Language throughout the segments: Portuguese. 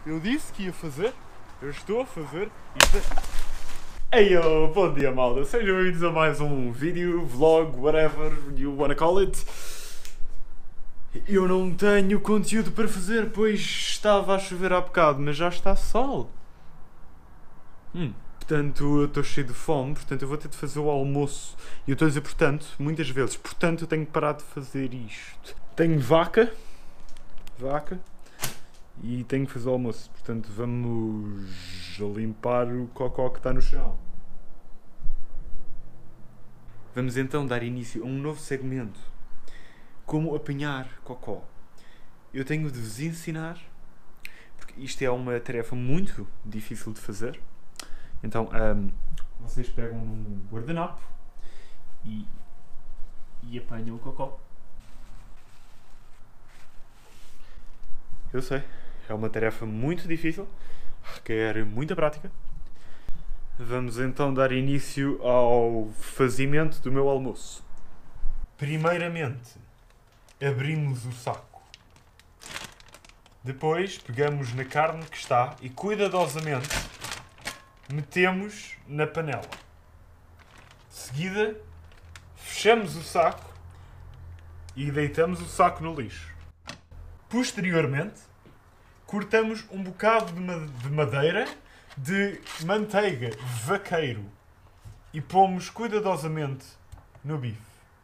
Eu disse que ia fazer. Eu estou a fazer. Ei, bom dia, malda. Sejam bem-vindos a mais um vídeo, vlog, whatever you wanna call it. Eu não tenho conteúdo para fazer, pois estava a chover há bocado, mas já está sol. Portanto, eu estou cheio de fome, portanto eu vou ter de fazer o almoço. E eu estou a dizer portanto, muitas vezes, portanto eu tenho que parar de fazer isto. Tenho vaca, e tenho que fazer o almoço. Portanto, vamos limpar o cocó que está no chão. Vamos então dar início a um novo segmento. Como apanhar cocó. Eu tenho de vos ensinar, porque isto é uma tarefa muito difícil de fazer. Então, vocês pegam num guardanapo e apanham o cocó. Eu sei, é uma tarefa muito difícil, requer muita prática. Vamos então dar início ao fazimento do meu almoço. Primeiramente, abrimos o saco. Depois, pegamos na carne que está e cuidadosamente metemos na panela. De seguida, fechamos o saco e deitamos o saco no lixo. Posteriormente, cortamos um bocado de madeira de manteiga vaqueiro e pomos cuidadosamente no bife.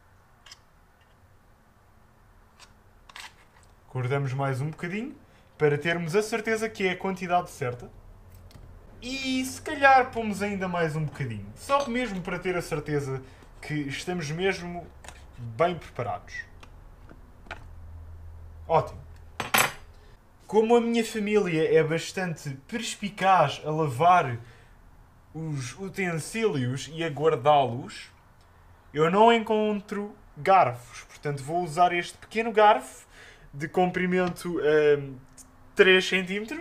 Cortamos mais um bocadinho para termos a certeza que é a quantidade certa. E se calhar pomos ainda mais um bocadinho. Só mesmo para ter a certeza que estamos mesmo bem preparados. Ótimo. Como a minha família é bastante perspicaz a lavar os utensílios e a guardá-los, eu não encontro garfos. Portanto, vou usar este pequeno garfo de comprimento 3 cm.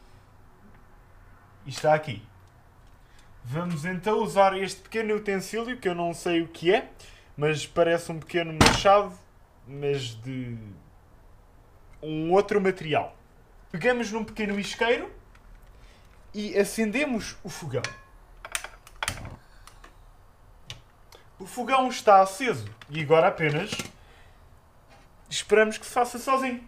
E está aqui. Vamos então usar este pequeno utensílio, que eu não sei o que é, mas parece um pequeno machado, mas de um outro material. Pegamos num pequeno isqueiro e acendemos o fogão. O fogão está aceso e agora apenas esperamos que se faça sozinho.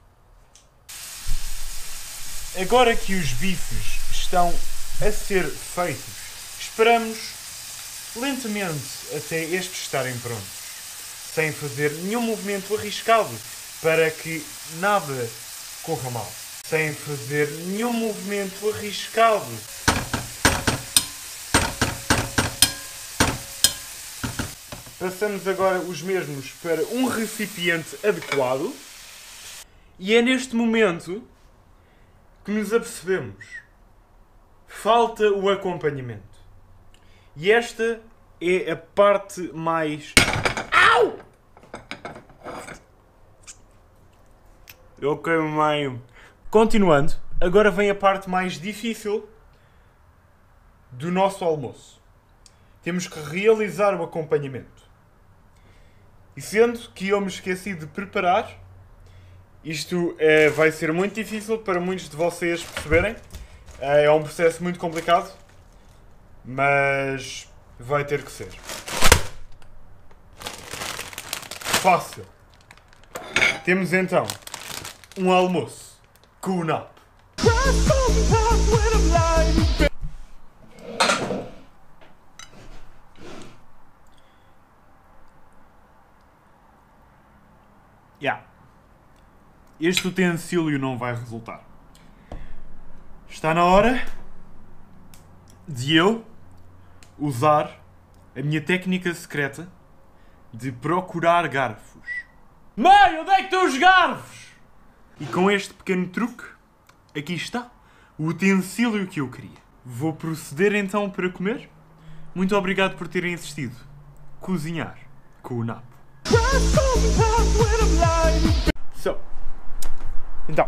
Agora que os bifes estão a ser feitos, esperamos lentamente até estes estarem prontos, sem fazer nenhum movimento arriscado para que nada corra mal. Sem fazer nenhum movimento arriscado. Passamos agora os mesmos para um recipiente adequado. E é neste momento que nos apercebemos. Falta o acompanhamento. E esta é a parte mais... Au! Eu queimei. Continuando, agora vem a parte mais difícil do nosso almoço. Temos que realizar o acompanhamento. E sendo que eu me esqueci de preparar, isto vai ser muito difícil para muitos de vocês perceberem. É um processo muito complicado, mas vai ter que ser. Fácil. Temos então um almoço com o nap. Este utensílio não vai resultar. Está na hora de eu usar a minha técnica secreta de procurar garfos. Mãe, onde é que estão os garfos? E com este pequeno truque, aqui está o utensílio que eu queria. Vou proceder então para comer. Muito obrigado por terem assistido. Cozinhar com o Napo. Então,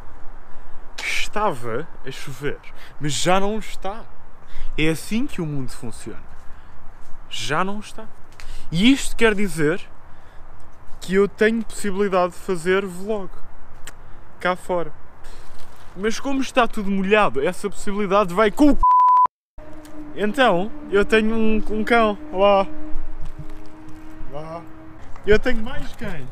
estava a chover, mas já não está. É assim que o mundo funciona. Já não está. E isto quer dizer que eu tenho possibilidade de fazer vlog cá fora. Mas como está tudo molhado, essa possibilidade vai com o c... Então, eu tenho um cão lá. Lá. Eu tenho mais cães.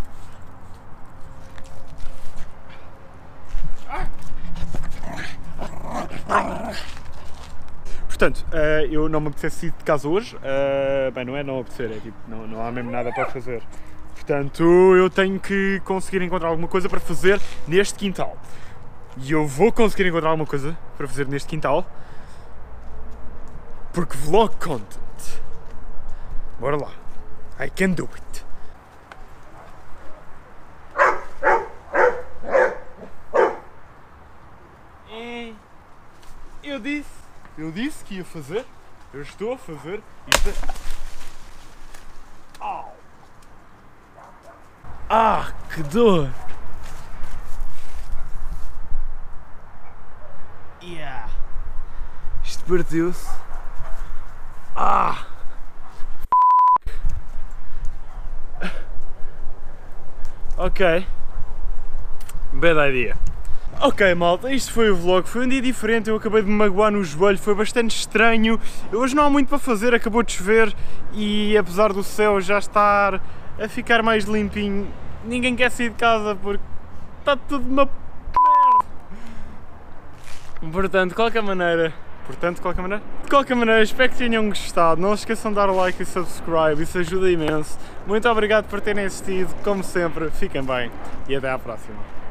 Portanto, eu não me apetece ir de casa hoje. Bem, não é não apetecer, é tipo, não há mesmo nada para fazer. Portanto, eu tenho que conseguir encontrar alguma coisa para fazer neste quintal. E eu vou conseguir encontrar alguma coisa para fazer neste quintal. Porque vlog content. Bora lá. I can do it. Eu disse que ia fazer. Eu estou a fazer isto. Au. Ah, que dor! Yeah. Isto partiu-se. Ah! Ok. Bad idea. Ok, malta, isto foi o vlog, foi um dia diferente, eu acabei de me magoar no joelho, foi bastante estranho. Hoje não há muito para fazer, acabou de chover e apesar do céu já estar a ficar mais limpinho, ninguém quer sair de casa porque está tudo uma merda. Portanto, de qualquer maneira, espero que tenham gostado, não se esqueçam de dar o like e subscribe, isso ajuda imenso. Muito obrigado por terem assistido, como sempre, fiquem bem e até à próxima.